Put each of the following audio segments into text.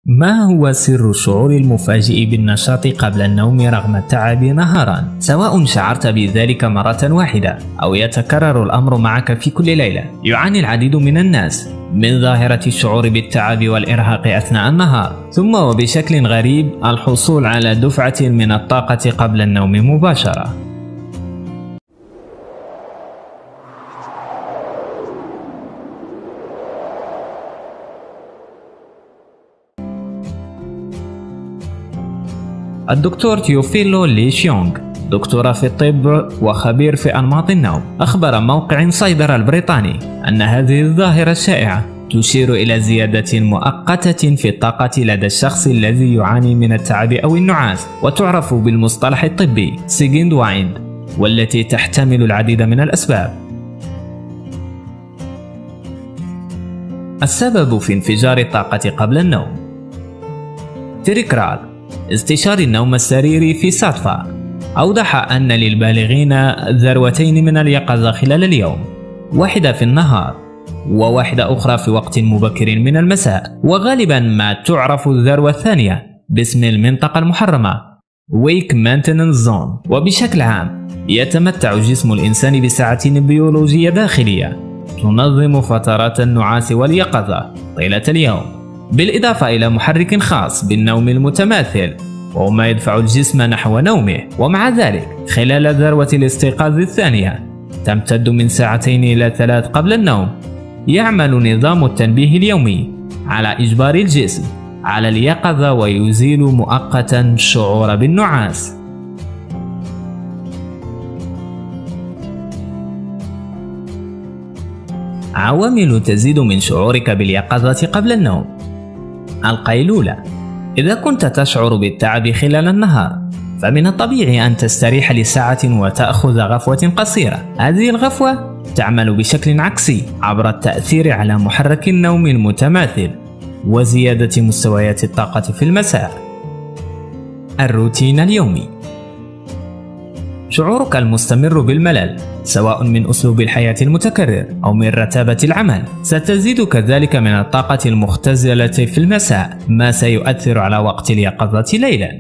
ما هو سر الشعور المفاجئ بالنشاط قبل النوم رغم التعب نهارا؟ سواء شعرت بذلك مرة واحدة أو يتكرر الأمر معك في كل ليلة، يعاني العديد من الناس من ظاهرة الشعور بالتعب والإرهاق أثناء النهار، ثم وبشكل غريب الحصول على دفعة من الطاقة قبل النوم مباشرة. الدكتور تيوفيلو لي شيونغ، دكتوراه في الطب وخبير في أنماط النوم، أخبر موقع سايبر البريطاني أن هذه الظاهرة الشائعة تشير إلى زيادة مؤقتة في الطاقة لدى الشخص الذي يعاني من التعب أو النعاس، وتعرف بالمصطلح الطبي سيجند وايند، والتي تحتمل العديد من الأسباب. السبب في انفجار الطاقة قبل النوم. تريكرال، استشاري النوم السريري في ساتفا، أوضح أن للبالغين ذروتين من اليقظة خلال اليوم، واحدة في النهار وواحدة أخرى في وقت مبكر من المساء، وغالبا ما تعرف الذروة الثانية باسم المنطقة المحرمة Wake Maintenance Zone. وبشكل عام يتمتع جسم الإنسان بساعة بيولوجية داخلية تنظم فترات النعاس واليقظة طيلة اليوم، بالإضافة إلى محرك خاص بالنوم المتماثل وهو ما يدفع الجسم نحو نومه. ومع ذلك خلال ذروة الاستيقاظ الثانية تمتد من 2 إلى 3 قبل النوم، يعمل نظام التنبيه اليومي على إجبار الجسم على اليقظة ويزيل مؤقتا الشعور بالنعاس. عوامل تزيد من شعورك باليقظة قبل النوم. القيلولة. إذا كنت تشعر بالتعب خلال النهار فمن الطبيعي أن تستريح لساعة وتأخذ غفوة قصيرة. هذه الغفوة تعمل بشكل عكسي عبر التأثير على محرك النوم المتماثل وزيادة مستويات الطاقة في المساء. الروتين اليومي. شعورك المستمر بالملل سواء من أسلوب الحياة المتكرر أو من رتابة العمل ستزيد كذلك من الطاقة المختزلة في المساء، ما سيؤثر على وقت اليقظة ليلا.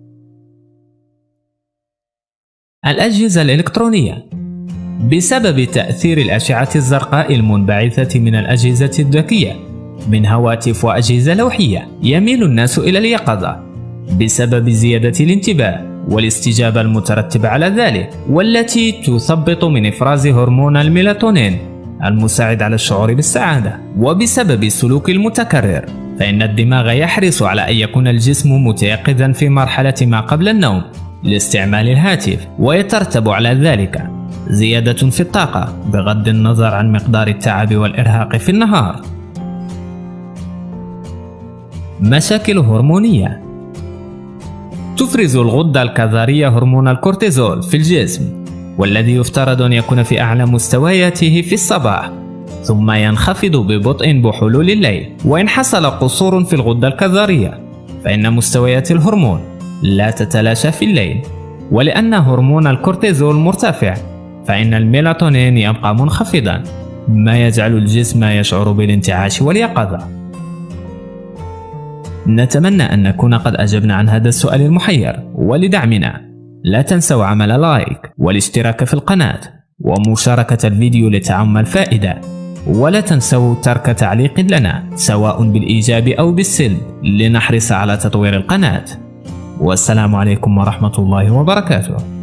الأجهزة الإلكترونية. بسبب تأثير الأشعة الزرقاء المنبعثة من الأجهزة الذكية من هواتف وأجهزة لوحية، يميل الناس إلى اليقظة بسبب زيادة الانتباه والاستجابة المترتبة على ذلك، والتي تثبط من إفراز هرمون الميلاتونين المساعد على الشعور بالسعادة. وبسبب السلوك المتكرر فإن الدماغ يحرص على أن يكون الجسم متيقظا في مرحلة ما قبل النوم لاستعمال الهاتف، ويترتب على ذلك زيادة في الطاقة بغض النظر عن مقدار التعب والإرهاق في النهار. مشاكل هرمونية. تفرز الغدة الكظرية هرمون الكورتيزول في الجسم، والذي يفترض أن يكون في أعلى مستوياته في الصباح ثم ينخفض ببطء بحلول الليل. وإن حصل قصور في الغدة الكظرية فإن مستويات الهرمون لا تتلاشى في الليل، ولأن هرمون الكورتيزول مرتفع فإن الميلاتونين يبقى منخفضا، ما يجعل الجسم يشعر بالانتعاش واليقظة. نتمنى أن نكون قد أجبنا عن هذا السؤال المحير، ولدعمنا لا تنسوا عمل لايك والاشتراك في القناة ومشاركة الفيديو لتعم الفائدة، ولا تنسوا ترك تعليق لنا سواء بالإيجاب أو بالسلب لنحرص على تطوير القناة. والسلام عليكم ورحمة الله وبركاته.